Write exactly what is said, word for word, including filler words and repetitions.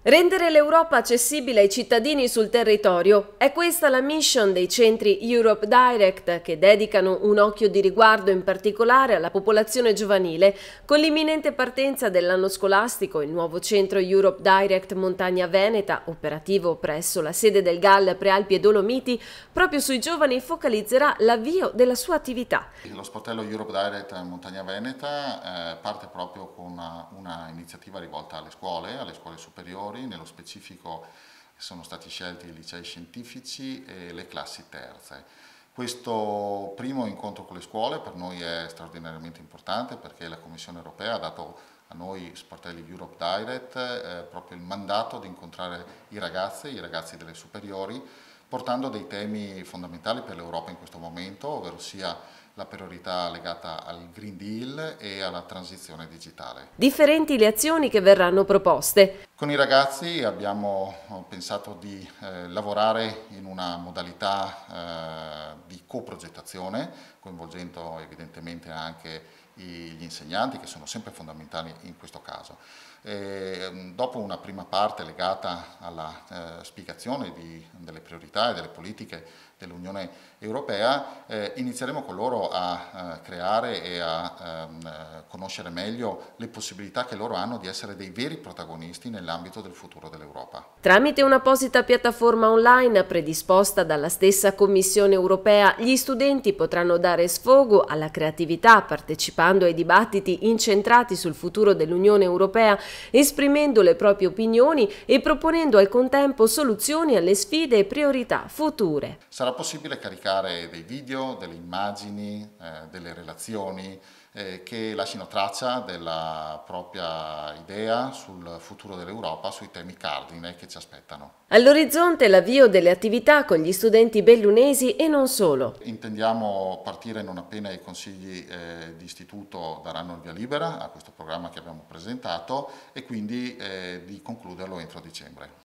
Rendere l'Europa accessibile ai cittadini sul territorio. È questa la mission dei centri Europe Direct, che dedicano un occhio di riguardo in particolare alla popolazione giovanile. Con l'imminente partenza dell'anno scolastico, il nuovo centro Europe Direct Montagna Veneta, operativo presso la sede del G A L Prealpi e Dolomiti, proprio sui giovani focalizzerà l'avvio della sua attività. Lo sportello Europe Direct Montagna Veneta eh, parte proprio con una, una iniziativa rivolta alle scuole, alle scuole superiori. Nello specifico sono stati scelti i licei scientifici e le classi terze. Questo primo incontro con le scuole per noi è straordinariamente importante perché la Commissione europea ha dato a noi sportelli Europe Direct eh, proprio il mandato di incontrare i ragazzi, i ragazzi delle superiori, portando dei temi fondamentali per l'Europa in questo momento, ovvero sia la priorità legata al Green Deal e alla transizione digitale. Differenti le azioni che verranno proposte. Con i ragazzi abbiamo pensato di eh, lavorare in una modalità eh, di coprogettazione, coinvolgendo evidentemente anche gli insegnanti, che sono sempre fondamentali in questo caso. E, dopo una prima parte legata alla eh, spiegazione di, delle priorità e delle politiche dell'Unione Europea, eh, inizieremo con loro a eh, creare e a ehm, conoscere meglio le possibilità che loro hanno di essere dei veri protagonisti nell'ambito del futuro dell'Europa. Tramite un'apposita piattaforma online predisposta dalla stessa Commissione Europea, gli studenti potranno dare sfogo alla creatività partecipando ai dibattiti incentrati sul futuro dell'Unione Europea, esprimendo le proprie opinioni e proponendo al contempo soluzioni alle sfide e priorità future. Sarà possibile caricare dei video, delle immagini, eh, delle relazioni eh, che lasciano traccia della propria idea sul futuro dell'Europa, sui temi cardine che ci aspettano. All'orizzonte l'avvio delle attività con gli studenti bellunesi e non solo. Intendiamo partire non appena i consigli eh, di istituto daranno il via libera a questo programma che abbiamo presentato e quindi eh, di concluderlo entro dicembre.